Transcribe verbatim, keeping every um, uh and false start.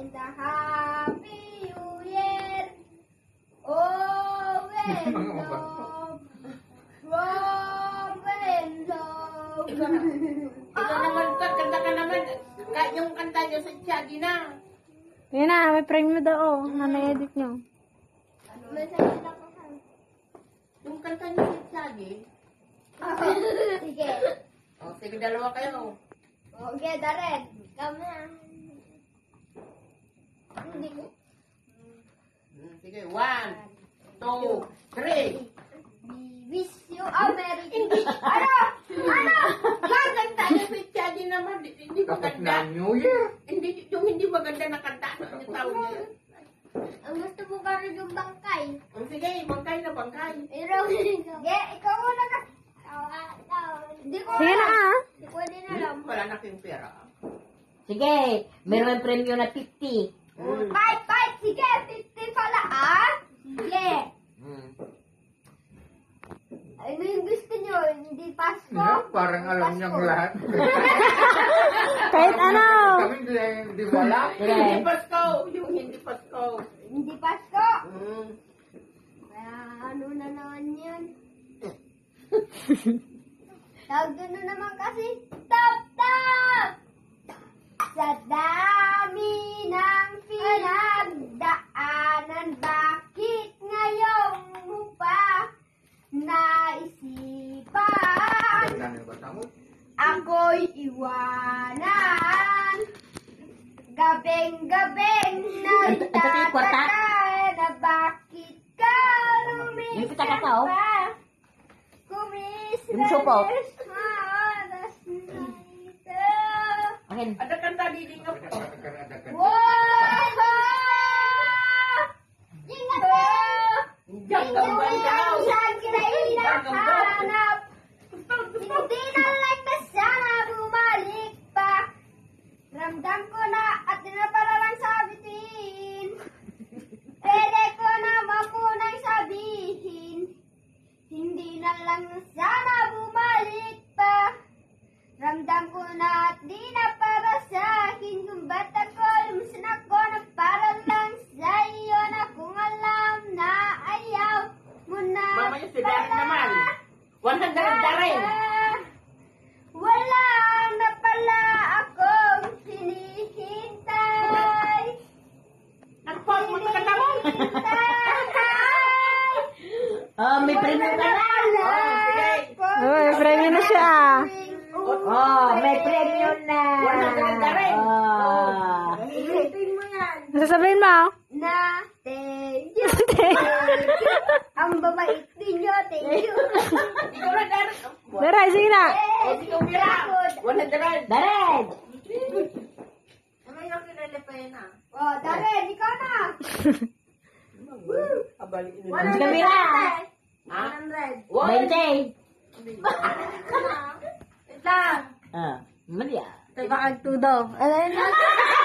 and a happy new year. Oh, when love, love and love. Ikaw na. Ikaw naman, kanta ka naman. Kahit yung kanta niyo sa Chadi na. Yan na, may premium daw, oh, na na-edit nyo. May sabi lang ako. Yung kanta niyo sa Chadi. Sige. O, sige, dalawa kayo. Okay, Darren. Ikaw na. Hindi ko. Hmm, Sige, one, two, three. We wish you a merry Hindi. Ano? Ano? Gaganda niyo sa Chadi naman. Hindi Kapag maganda. na New Year. Hindi, yung hindi maganda na kanta. Ano yung tawag niya? Ang gusto mo ka rin yung bangkay. O, sige, bangkay na bangkay. Pero, sige, ikaw muna ka. Hindi ko Sige na, alam. ah. Hindi ko din alam. Wala na kayong pera. Sige, meron premium na fifty. Hmm. Fight, fight. Sige, fifty pala, ah. Sige. Hmm. Ano yung gusto nyo? Hindi Pasko? Yeah, parang alam Pasko. niyang lahat. Kahit ano. Kami hindi, hindi wala. Hindi Pasko. Yung hindi Pasko. Hindi Pasko. Hmm. Kaya ano na naman yan? Tawag na naman kasi, Tap Tap! Sa dami ng pinagdaanan, bakit ngayon mo pa naisipan? Ano ba tamo? Ako'y iwanan. Gabing-gabing Ito- ito yung kwarta? nagtataka na bakit ka lumisan Yung kita ka, oh. pa? Kumis Yung supo. oras na ito. Akin. Ada kanta didi nga po. Wow! Ingat mo! Diyan ka ba daw? Saan kita hinahanap? Hindi na like na sana bumalik pa. Ramdam ko na at di na para lang sabitin. Pwede ko naman munang sabihin. Hindi na lang na sana bumalik pa. Ramdam ko na at di na para sa akin. Kung ba't ako lumisan ako na para lang sa iyo na kung alam na ayaw mo na Mamaya si Darren naman. one hundred Darren. Wala na pala akong hinihintay. Nag-pause mo sa kanta mo. Oh, may premium ka na. Oh, may premium na siya. Oh, may premium na. one hundred Darren. Oh. Isipin mo yan. Sasabihin mo. Na, thank you. Ang babait ninyo, thank you. Ikaw na Darren. Daray, sige na. O, ikaw Mira. one hundred. Darren! Ano yung kinalipay na? Oh, Darren, ikaw na. Abalik nyo Sige, Mira. Ha? twenty. Wait lang. Ah, mali ah. Bakag tudo. Alam na.